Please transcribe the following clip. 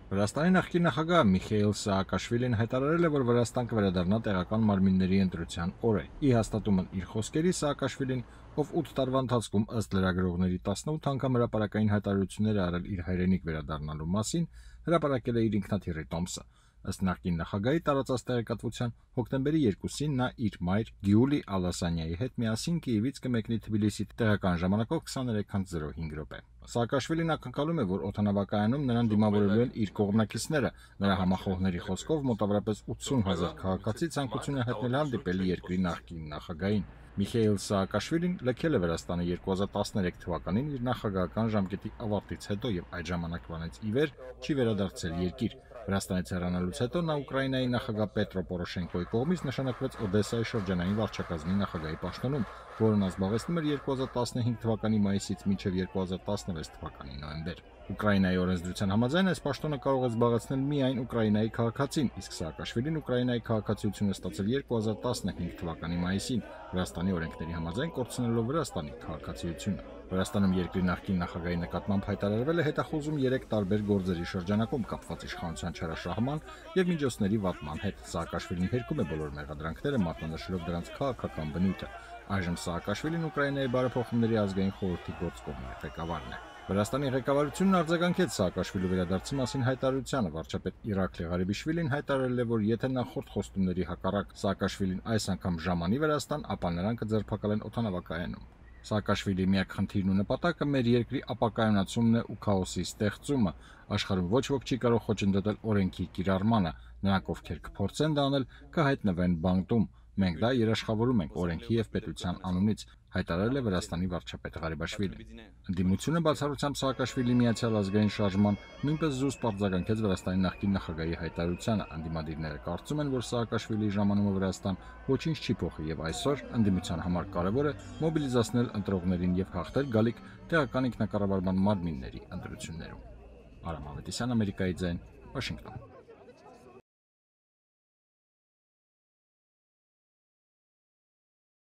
Վրաստանի նախկին նախագահ Միխեիլ Սաակաշվիլին հայտարարել է, որ Վրաստան կվերադառնա տեղական մարմինների ընտրության օրը։ Ի հաստատումն իր խոսքերի Սաակաշվիլին, ով 8 տարվա ընթացքում ըստ լրագրողների 18 անգամ հրապարակային հայտարարություններ է արել իր հայրենիք վերադառնալու մասին, հրապարակել է իր ինքնաթիռի տոմսը։ Ըստ նախկին նախագահի տարածած տեղեկատվության, հոկտեմբերի 2-ին նա իր մայր Գյուլի Ալասանյայի հետ միասին Կիևից կմեկնի Թբիլիսի տեղական ժամանակով 23:05 րոպե։ Սաակաշվիլին ակնկալում է, որ օդանավակայանում նրան դիմավորելու են իր կողմնակիցները։ Նրա համախոհների խոսքով մոտավորապես 80,000 քաղաքացի ցանկություն է հայտնել հանդիպել երկրի նախկին նախագահին։ Միխեիլ Սաակաշվիլին լքել է Վրաստանը 2013 թվականին իր նախագահական ժամկետի ավարտից հետո եւ այդ ժամանակվանից ի վեր չի վերադարձել երկիր։ Վրաստանից հեռանալուց հետո նա Ուկրաինայի նախագահ Պետրո Պորոշենկոյի կողմից նշանակվեց Օդեսայի շրջանային վարչակազմի նախագահի պաշտոնում, որն զբաղեցնում էր 2015 թվականի մայիսից մինչև 2016 թվականի նոյեմբեր։ Ուկրաինայի օրենսդրության համաձայն այս պաշտոնը կարող է զբաղեցնել միայն Ուկրաինայի քաղաքացին, իսկ Սաակաշվիլին Ուկրաինայի քաղաքացիություն է ստացել 2015 թվականի մայիսին, Վրաստանի օրենքների համաձայն կորցնելով Վրաստանի քաղաքացիությունը։ Վրաստանում երկրի նախկին նախագահի նկատմամբ հայտարարվել է հետախուզում 3 տարբեր գործերի շրջանակում կապված իշխանության չարաշահման եւ միջոցների վատման հետ։ Սաակաշվիլին հերքում է բոլոր մեղադրանքները, մատնանշելով դրանց քաղաքական բնույթը։ Այժմ Սաակաշվիլին Ուկրաինայի բարեփոխումների ազգային խորհրդի գործկոմի ղեկավարն է։ Վրաստանի ղեկավարությունն արձագանքեց Սաակաշվիլու վերադարձի մասին հայտարարությանը։ Վարչապետ Իրաքլի Ղարիբիշվիլին հայտարարել է, որ եթե նախորդ խոստումների հակառակ Սաակաշվիլին այս անգամ ժամանի Վրաստան, ապա նրան կձերբակալեն օդանավակայանում։ Սաակաշվիլի միակ խնդիրն ու նպատակը մեր երկրի ապակայունացումն է ու քաոսի ստեղծումը։ Աշխարհում ոչ ոք չի կարող խոչընդոտել օրենքի կիրառմանը։ Նրանք, ովքեր կփորձեն դա անել, կհայտնվեն բանտում։ Մենք դա երաշխավորում ենք օրենքի եւ պետության անունից, հայտարարել է Վրաստանի վարչապետ Ղարիբաշվիլին։ Ընդդիմությունը բացառությամբ Սաակաշվիլի միացյալ ազգային շարժման նույնպես զուսպ արձագանքեց Վրաստանի նախկին նախագահի հայտարարությանը։ Ընդդիմադիրները կարծում են, որ Սաակաշվիլիի ժամանումը Վրաստան ոչինչ չի փոխի եւ այսօր ընդդիմության համար կարեւոր է մոբիլիզացնել ընտրողներին եւ հաղթել գալիք տեղական ինքնակառավարման մարմինների ընտրություններում։ Արամ Ավետիսյան, Ամերիկայի ձայն, Վաշինգտոն։